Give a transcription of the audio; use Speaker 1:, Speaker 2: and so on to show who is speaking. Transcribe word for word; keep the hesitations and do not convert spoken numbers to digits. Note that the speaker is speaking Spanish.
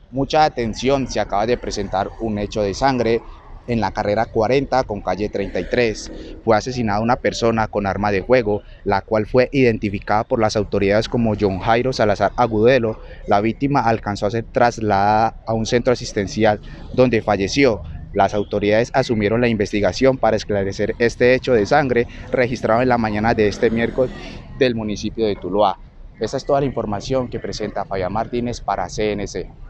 Speaker 1: Mucha atención, se acaba de presentar un hecho de sangre en la carrera cuarenta con calle treinta y tres. Fue asesinada una persona con arma de fuego, la cual fue identificada por las autoridades como John Jairo Salazar Agudelo. La víctima alcanzó a ser trasladada a un centro asistencial donde falleció. Las autoridades asumieron la investigación para esclarecer este hecho de sangre registrado en la mañana de este miércoles del municipio de Tuluá. Esa es toda la información que presenta Fabián Martínez para C N C.